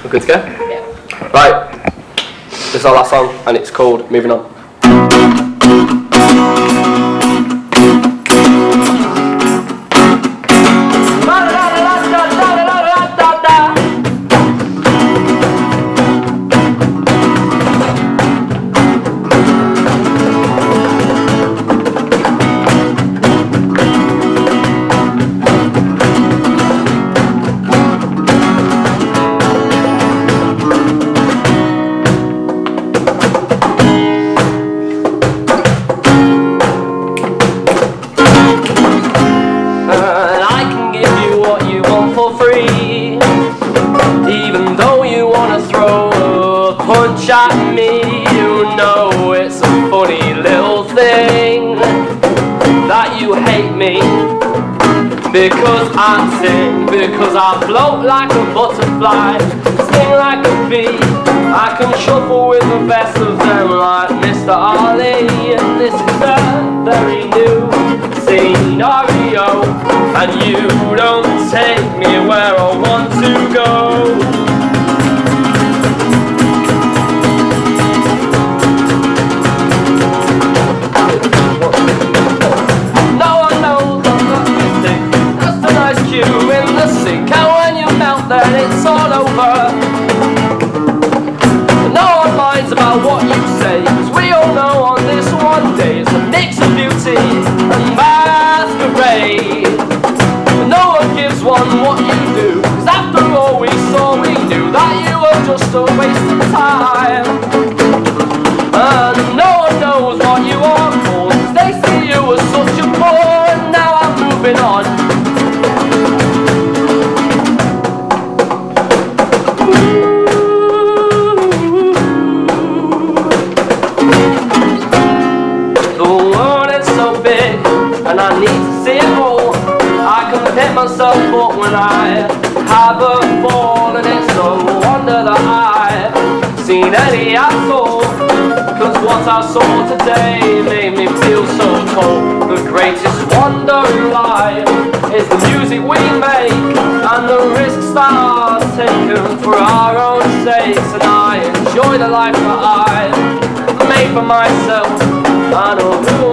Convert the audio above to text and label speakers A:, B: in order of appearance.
A: We're good to go?
B: Yeah.
A: Right, this is our last song and it's called Moving On.
C: Even though you wanna throw a punch at me, you know it's a funny little thing that you hate me because I sing, because I float like a butterfly, sting like a bee. I can shuffle with the best of them like Mr. Ali, and this is a very new scenario, and you don't take me where I want to go. No one knows I'm not missing, just a nice cue in the sink, and when you melt then it's all over. No one minds about what you say, 'cause we all know on this one day it's a mix of beauty and masquerade. No one gives one what you do, 'cause after all we saw, we knew that you were just a waste of time. And no one knows what you are for, 'cause they see you as such a bore, and now I'm moving on. The world is so big, and I need to see it all. I can pick myself up when I have a fall, and it's no wonder that I've seen any at all, 'cause what I saw today made me feel so cold. The greatest wonder in life is the music we make and the risks that are taken for our own sakes, and I enjoy the life that I've made for myself. I know who